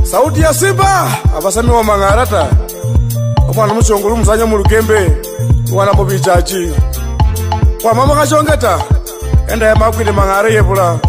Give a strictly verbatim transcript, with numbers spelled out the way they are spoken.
Sauti ya Simba abasami wa mangarata omwana muchongolo muzanya mu Lukembe wana mu bichachi kwa mama kashongeta enda ya makwide mangare yebula